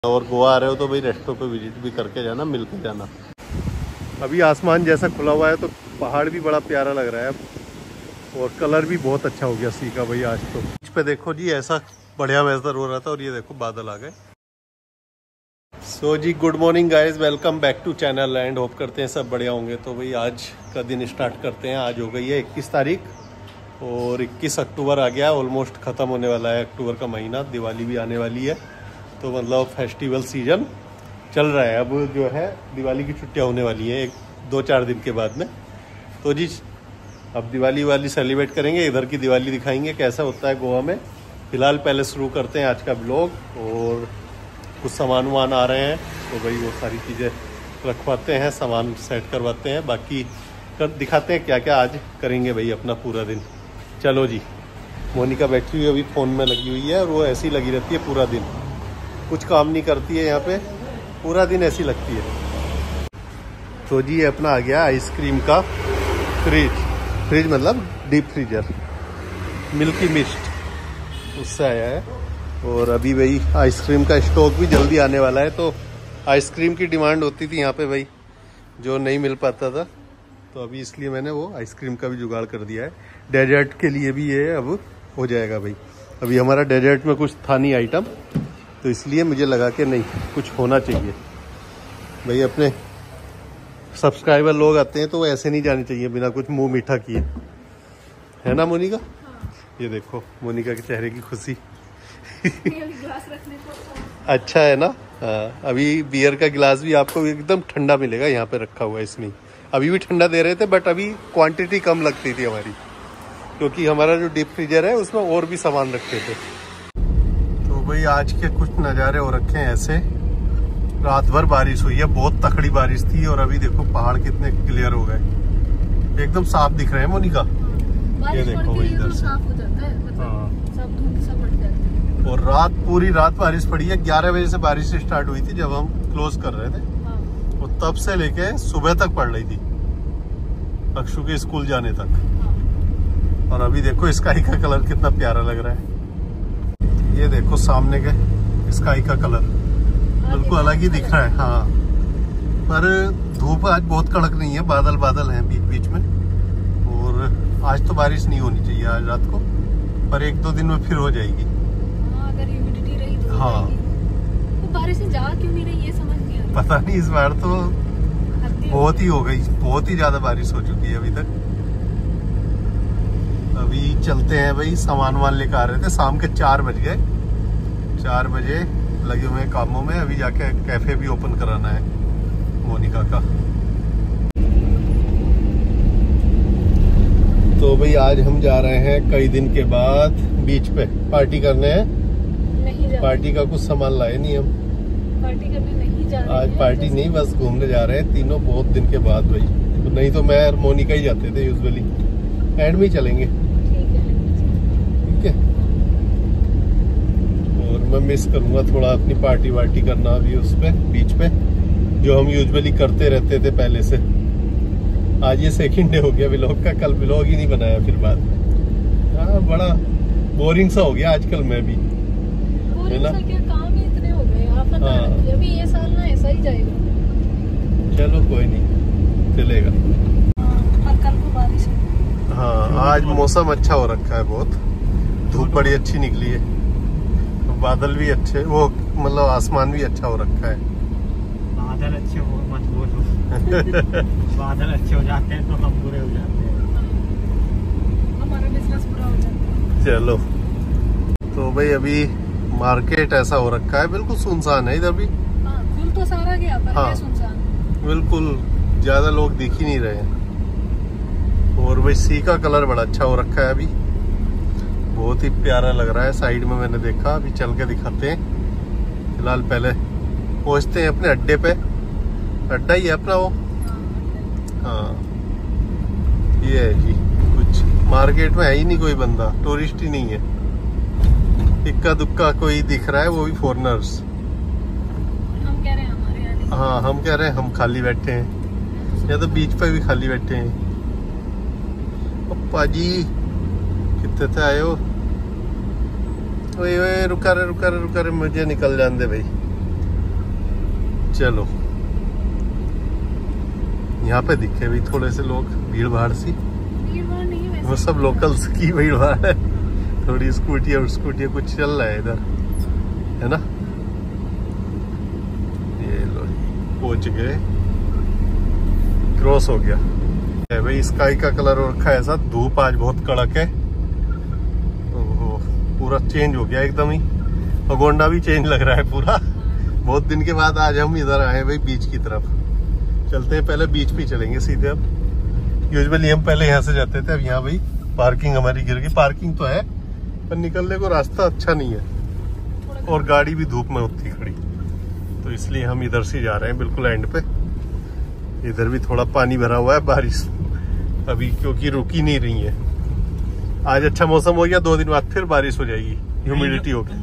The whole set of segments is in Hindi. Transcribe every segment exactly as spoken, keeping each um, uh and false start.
और गोवा आ रहे हो तो भाई रेस्टोरेंट पे विजिट भी करके जाना, मिल के जाना। अभी आसमान जैसा खुला हुआ है तो पहाड़ भी बड़ा प्यारा लग रहा है और कलर भी बहुत अच्छा हो गया सी का भाई आज तो। बीच पे देखो जी ऐसा बढ़िया वेदर हो रहा था और ये देखो बादल आ गए। सो जी good morning guys, welcome back to channel and hope करते हैं सब बढ़िया होंगे। तो भाई आज का दिन स्टार्ट करते हैं। आज हो गई है इक्कीस तारीख और इक्कीस अक्टूबर आ गया, ऑलमोस्ट ख़त्म होने वाला है अक्टूबर का महीना। दिवाली भी आने वाली है तो मतलब फेस्टिवल सीजन चल रहा है। अब जो है दिवाली की छुट्टियां होने वाली है एक दो चार दिन के बाद में। तो जी अब दिवाली वाली सेलिब्रेट करेंगे, इधर की दिवाली दिखाएंगे कैसा होता है गोवा में। फिलहाल पहले शुरू करते हैं आज का ब्लॉग और कुछ सामान वामान आ रहे हैं तो भाई वो सारी चीज़ें रखवाते हैं, सामान सेट करवाते हैं, बाकी कर दिखाते हैं क्या क्या आज करेंगे भाई अपना पूरा दिन। चलो जी, मोनिका बैठी हुई अभी फ़ोन में लगी हुई है और वो ऐसी लगी रहती है पूरा दिन, कुछ काम नहीं करती है यहाँ पे, पूरा दिन ऐसी लगती है। तो जी अपना आ गया आइसक्रीम का फ्रिज, फ्रिज मतलब डीप फ्रीजर, मिल्की मिस्ट उससे आया है। और अभी भाई आइसक्रीम का स्टॉक भी जल्दी आने वाला है। तो आइसक्रीम की डिमांड होती थी यहाँ पे भाई, जो नहीं मिल पाता था, तो अभी इसलिए मैंने वो आइसक्रीम का भी जुगाड़ कर दिया है। डेजर्ट के लिए भी ये अब हो जाएगा भाई। अभी हमारा डेजर्ट में कुछ था नहीं आइटम, तो इसलिए मुझे लगा कि नहीं कुछ होना चाहिए भाई। अपने सब्सक्राइबर लोग आते हैं तो वो ऐसे नहीं जाने चाहिए बिना कुछ मुंह मीठा किए, है ना मोनिका? हाँ। ये देखो मोनिका के चेहरे की खुशी। गिलास रखने को अच्छा है ना। हाँ, अभी बियर का गिलास भी आपको एकदम ठंडा मिलेगा यहाँ पे रखा हुआ है इसमें। अभी भी ठंडा दे रहे थे बट अभी क्वांटिटी कम लगती थी हमारी, क्योंकि हमारा जो डीप फ्रीजर है उसमें और भी सामान रखते थे। तो भाई आज के कुछ नज़ारे हो रखे हैं ऐसे। रात भर बारिश हुई है, बहुत तकड़ी बारिश थी और अभी देखो पहाड़ कितने क्लियर हो गए, एकदम साफ दिख रहे हैं मोनिका। ये देखो भाई इधर से साफ हो जाता है, मतलब सब धुंध सा पड़ जाता है। और रात पूरी रात बारिश पड़ी है। ग्यारह बजे से बारिश स्टार्ट हुई थी जब हम क्लोज कर रहे थे। हाँ। और तब से लेके सुबह तक पड़ रही थी, अक्षु के स्कूल जाने तक। हाँ। और अभी देखो स्काई का कलर कितना प्यारा लग रहा है। ये देखो सामने के स्काई का कलर बिल्कुल अलग ही दिख रहा है। हाँ, पर धूप आज बहुत कड़क नहीं है, बादल बादल हैं बीच बीच में। और आज तो बारिश नहीं होनी चाहिए आज रात को, पर एक दो दिन में फिर हो जाएगी। हाँ, अगर ह्यूमिडिटी रही तो हाँ, तो बारिश से जा क्यों नहीं रही ये समझ नहीं आ रहा। पता नहीं, इस बार तो बहुत ही हो गई, बहुत ही ज्यादा बारिश हो चुकी है अभी तक। अभी चलते हैं भाई, सामान वामान लेकर आ रहे थे, शाम के चार बज गए, चार बजे लगे हुए हैं कामों में। अभी जाके कैफे भी ओपन कराना है मोनिका का। तो भाई आज हम जा रहे हैं कई दिन के बाद बीच पे पार्टी करने हैं। नहीं जा पार्टी का कुछ सामान लाए नहीं हम, पार्टी करने नहीं जा रहे आज हैं। पार्टी नहीं, बस घूमने जा रहे हैं तीनों, बहुत दिन के बाद भाई। तो नहीं तो मैं और मोनिका ही जाते थे यूजुअली, एंड में चलेंगे। ठीक है, ठीक है। और मैं मिस करूंगा थोड़ा अपनी पार्टी वार्टी करना अभी उस पे बीच पे, जो हम यूजुअली करते रहते थे पहले से। आज ये सेकंड डे हो गया व्लॉग का, कल व्लॉग ही नहीं बनाया फिर बाद में। हाँ, बड़ा बोरिंग सा हो गया आजकल मैं भी, है ना? क्या काम ही इतने हो गए। आप पता हाँ। है अभी ये साल ना ऐसा ही जाएगा। चलो कोई नहीं, चलेगा। हाँ, और कल को बारिश है। हाँ, आज मौसम अच्छा हो रखा है, बहुत धूप बड़ी अच्छी निकली है, बादल भी अच्छे, वो मतलब आसमान भी अच्छा हो रखा है। बादल अच्छे हो मत बोलो। बादल अच्छे हो जाते हैं तो हम बुरे हो जाते हैं। हमारा बिजनेस पूरा हो जाता है। चलो, तो भाई अभी मार्केट ऐसा हो रखा है, बिल्कुल सुनसान है इधर भी। हाँ, फूल तो सारा गया पर हाँ, है सुनसान, बिल्कुल ज्यादा लोग दिख ही नहीं रहे हैं। और भाई सी का कलर बड़ा अच्छा हो रखा है अभी, बहुत ही प्यारा लग रहा है। साइड में मैंने देखा, अभी चल के दिखाते हैं। फिलहाल पहले पहुंचते हैं अपने अड्डे पे, अड्डा ही है अपना वो। हाँ, ये है जी, कुछ मार्केट में है ही नहीं कोई बंदा, टूरिस्ट ही नहीं है, इक्का दुक्का कोई दिख रहा है, वो भी फॉरेनर्स। हम कह रहे हैं हमारे यहाँ। हाँ, हम कह रहे हैं हम खाली बैठे हैं, या तो बीच पे भी खाली बैठे हैं। पप्पा जी कितने थे आए हो? ओए ओए रुका रे रुका रे रुका रे, मुझे निकल जान दे भाई। चलो यहाँ पे दिखे भी थोड़े से लोग, भीड़ भाड़ सी, भीड़ भाड़ नहीं है वैसे। वो सब लोकल्स की भीड़ भाड़ है, थोड़ी स्कूटी और स्कूटी कुछ चल रहा है इधर, है ना। ये लो पहुंच गए, क्रॉस हो गया है भाई। स्काई का कलर हो रखा है ऐसा, धूप आज बहुत कड़क है, ओहो पूरा चेंज हो गया एकदम ही। पगोंडा भी चेंज लग रहा है पूरा, बहुत दिन के बाद आज हम इधर आए भाई बीच की तरफ। चलते हैं, पहले बीच पे चलेंगे सीधे। अब यूजुअली हम पहले यहाँ से जाते थे, अब यहाँ भाई पार्किंग हमारी गिर गई। पार्किंग तो है पर निकलने को रास्ता अच्छा नहीं है, और गाड़ी भी धूप में होती खड़ी, तो इसलिए हम इधर से जा रहे हैं बिल्कुल एंड पे। इधर भी थोड़ा पानी भरा हुआ है, बारिश अभी क्योंकि रुकी नहीं रही है। आज अच्छा मौसम हो गया, दो दिन बाद फिर बारिश हो जाएगी, ह्यूमिडिटी होगी।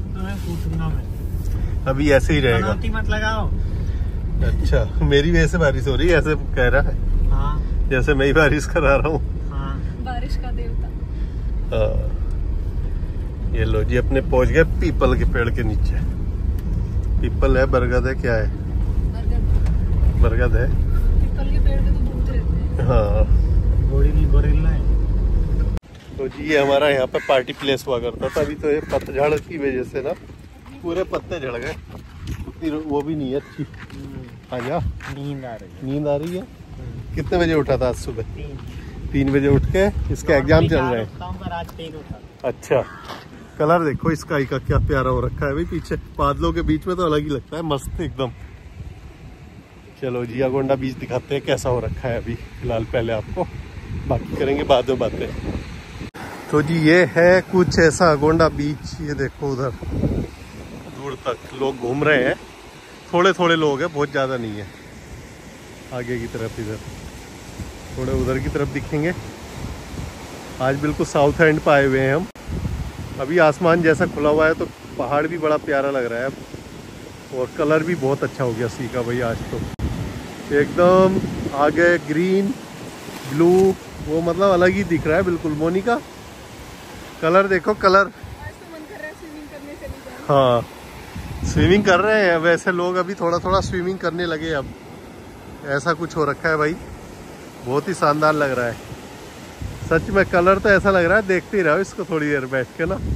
अभी ऐसे ही रहेगा। मत लगाओ। अच्छा, मेरी वजह से बारिश हो रही है ऐसे कह रहा है। हाँ। जैसे मैं ही बारिश करा रहा हूँ। हाँ। बारिश का देवता। ये लो जी, अपने पहुंच गए पीपल के पेड़ के नीचे। पीपल है, बरगद है, क्या है? बरगद। बरगद है। पीपल के पेड़ पे तो भूत रहते हैं। हाँ। गोरिल्ला गोरिल्ला है। तो जी ये हमारा यहाँ पे पार्टी प्लेस हुआ करता था, अभी तो ये पतझड़ की वजह से ना पूरे पत्ते झड़ गए, उतनी वो भी नहीं है अच्छी। आजा, नींद आ रही है। नींद आ रही है। कितने बजे उठा था आज सुबह? तीन तीन बजे उठ के इसके एग्जाम चल रहे हैं। आज तेज उठा। अच्छा, कलर देखो स्काई का क्या प्यारा हो रखा है भाई, पीछे बादलों के बीच में तो अलग ही लगता है, मस्त एकदम। चलो जी अगोंडा बीच दिखाते हैं कैसा हो रखा है अभी फिलहाल, पहले आपको, बाकी करेंगे बाद में बातें। तो जी ये है कुछ ऐसा अगोंडा बीच, ये देखो उधर दूर तक लोग घूम रहे हैं, थोड़े थोड़े लोग हैं, बहुत ज़्यादा नहीं है। आगे की तरफ इधर थोड़े उधर की तरफ दिखेंगे। आज बिल्कुल साउथ एंड पे आए हुए हैं हम। अभी आसमान जैसा खुला हुआ है तो पहाड़ भी बड़ा प्यारा लग रहा है, और कलर भी बहुत अच्छा हो गया सी का भाई आज तो, एकदम आगे ग्रीन ब्लू, वो मतलब अलग ही दिख रहा है बिल्कुल। मोनिका कलर देखो, कलर। आज तो मन कर रहा है स्विमिंग करने चली जाए। हाँ स्विमिंग कर रहे हैं वैसे लोग, अभी थोड़ा थोड़ा स्विमिंग करने लगे अब, ऐसा कुछ हो रखा है भाई, बहुत ही शानदार लग रहा है सच में। कलर तो ऐसा लग रहा है देखते ही रहो इसको थोड़ी देर बैठ के ना,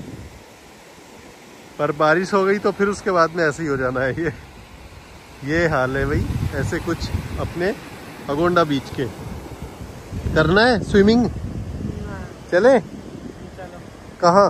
पर बारिश हो गई तो फिर उसके बाद में ऐसे ही हो जाना है। ये ये हाल है भाई, ऐसे कुछ अपने अगोंडा बीच के। करना है स्विमिंग? चले? कहाँ?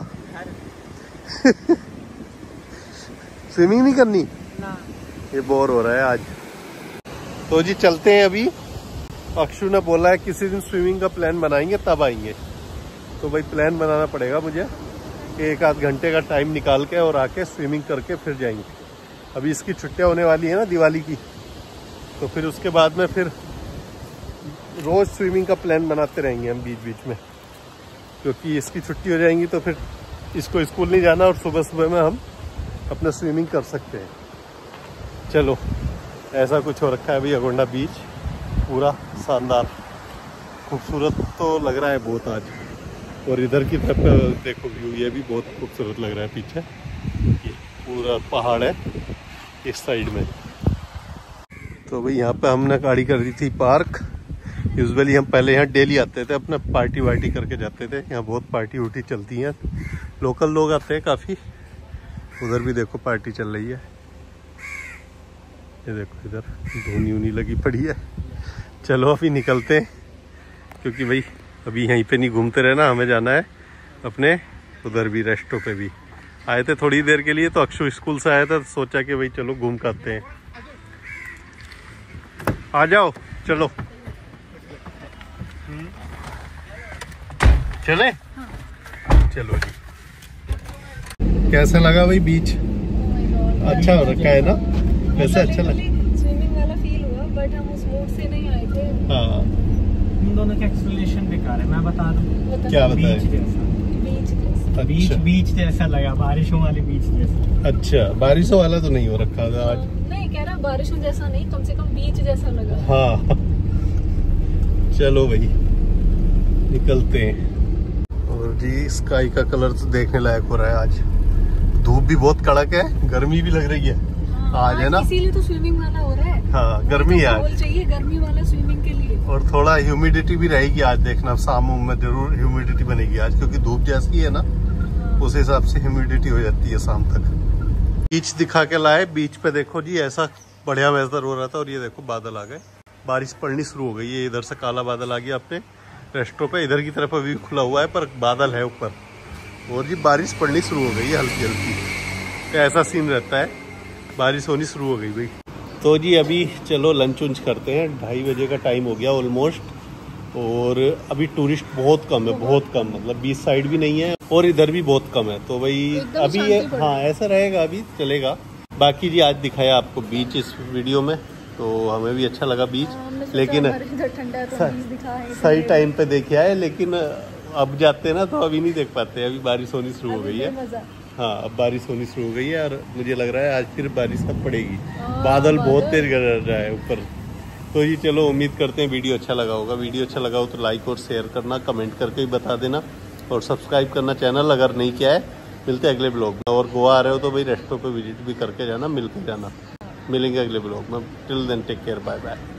स्विमिंग नहीं करनी ना। ये बोर हो रहा है आज। तो जी चलते हैं अभी। अक्षु ने बोला है किसी दिन स्विमिंग का प्लान बनाएंगे तब आएंगे, तो भाई प्लान बनाना पड़ेगा मुझे, एक आध घंटे का टाइम निकाल के और आके स्विमिंग करके फिर जाएंगे। अभी इसकी छुट्टियां होने वाली है ना दिवाली की, तो फिर उसके बाद में फिर रोज स्विमिंग का प्लान बनाते रहेंगे हम बीच बीच में, क्योंकि इसकी छुट्टी हो जाएंगी तो फिर इसको स्कूल नहीं जाना और सुबह सुबह में हम अपना स्विमिंग कर सकते हैं। चलो ऐसा कुछ हो रखा है अभी अगोंडा बीच, पूरा शानदार खूबसूरत तो लग रहा है बहुत आज। और इधर की तरफ देखो व्यू, ये भी बहुत खूबसूरत लग रहा है पीछे, ये पूरा पहाड़ है इस साइड में। तो भाई यहाँ पे हमने गाड़ी कर दी थी पार्क। यूजुअली हम पहले यहाँ डेली आते थे, अपना पार्टी वार्टी करके जाते थे, यहाँ बहुत पार्टी उर्टी चलती हैं, लोकल लोग आते हैं काफ़ी। उधर भी देखो पार्टी चल रही है, ये देखो इधर धूनी ऊनी लगी पड़ी है। चलो अभी निकलते हैं, क्योंकि भाई अभी यहीं पे नहीं घूमते रहना, हमें जाना है अपने उधर भी रेस्टों पे भी। आए थे थोड़ी देर के लिए, तो अक्षु स्कूल से आया था, तो सोचा कि भाई चलो घूम कर आते हैं। आ जाओ चलो चले। हाँ। चलो जी, कैसा लगा भाई बीच? अच्छा हो रखा है ना, वैसे अच्छा लगा। स्विमिंग वाला फील हुआ, बट हम उस मोड से नहीं आए थे। हाँ इन दोनों का एक्सप्लेनेशन बेकार है, मैं बता दूं। क्या बताएं? बीच जैसा, बीच जैसा। बीच बीच जैसा लगा, बारिशों वाले बीच जैसा। अच्छा, बारिशों वाला तो नहीं हो रखा था आज। नहीं कह रहा बारिशों जैसा नहीं, कम से कम बीच जैसा लगा। हाँ चलो भाई निकलते हैं। और जी स्काई का कलर तो देखने लायक हो रहा है आज, धूप भी बहुत कड़क है, गर्मी भी लग रही है। हाँ, आज है ना, इसीलिए तो स्विमिंग वाला हो रहा है। हाँ गर्मी है आज, चाहिए गर्मी वाला स्विमिंग के लिए। और थोड़ा ह्यूमिडिटी भी रहेगी आज, देखना शाम में जरूर ह्यूमिडिटी बनेगी आज, क्योंकि धूप जैसी है ना उस हिसाब से ह्यूमिडिटी हो जाती है शाम तक। बीच दिखा के लाए, बीच पे देखो जी ऐसा बढ़िया वेदर हो रहा था, और ये देखो बादल आ गए, बारिश पड़नी शुरू हो गई है। इधर से काला बादल आ गया अपने रेस्टों पे, इधर की तरफ अभी खुला हुआ है पर बादल है ऊपर, और जी बारिश पड़नी शुरू हो गई है हल्की हल्की। तो ऐसा सीन रहता है, बारिश होनी शुरू हो गई भाई। तो जी अभी चलो लंच उंच करते हैं, ढाई बजे का टाइम हो गया ऑलमोस्ट, और अभी टूरिस्ट बहुत कम है, बहुत कम, मतलब बीच साइड भी नहीं है और इधर भी बहुत कम है। तो भाई अभी ये हाँ ऐसा रहेगा, अभी चलेगा। बाकी जी आज दिखाया आपको बीच इस वीडियो में, तो हमें भी अच्छा लगा बीच, लेकिन सही टाइम पे देखे आए, लेकिन अब जाते ना तो अभी नहीं देख पाते, अभी बारिश होनी शुरू हो गई है। हाँ अब बारिश होनी शुरू हो गई है, और मुझे लग रहा है आज फिर बारिश अब पड़ेगी, बादल बहुत तेज गर रहा है ऊपर। तो ये चलो उम्मीद करते हैं वीडियो अच्छा लगा होगा। वीडियो अच्छा लगा हो तो लाइक और शेयर करना, कमेंट करके भी बता देना, और सब्सक्राइब करना चैनल अगर नहीं किया है। मिलते हैं अगले ब्लॉग में, और गोवा आ रहे हो तो भाई रेस्टों पे विजिट भी करके जाना, मिल के जाना। मिलेंगे अगले ब्लॉग में, till then take care, bye bye.